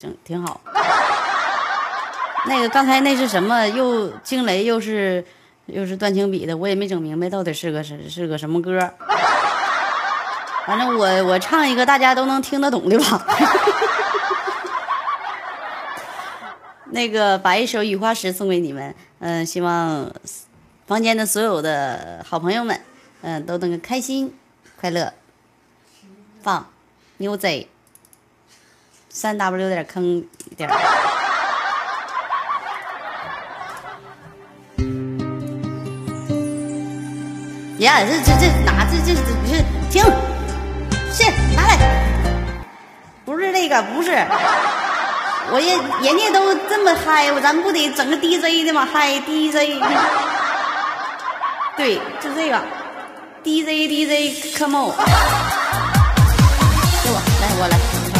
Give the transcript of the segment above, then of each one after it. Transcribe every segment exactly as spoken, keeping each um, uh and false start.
整挺好。那个刚才那是什么？又惊雷又是又是断情笔的，我也没整明白到底是个是是个什么歌。反正我我唱一个大家都能听得懂的吧。那个把一首《雨花石》送给你们，嗯、呃，希望房间的所有的好朋友们，嗯、呃，都能开心快乐。放牛仔三 w 点坑点。呀，这这这哪这这这这停，是拿来，不是这个，不是，我也人家都这么嗨，我咱们不得整个 D J 的吗？嗨 D J， 对，就这个 D J D J come on， 给我来，我来，大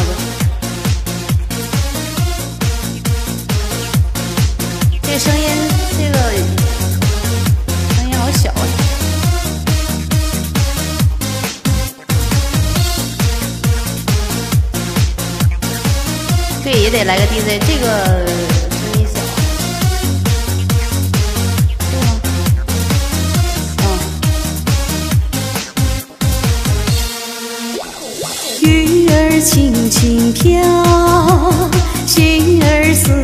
哥，这个声音，这个声音好小啊。对，也得来个 D J， 这个声音小，对吗？嗯。雨儿轻轻飘，心儿似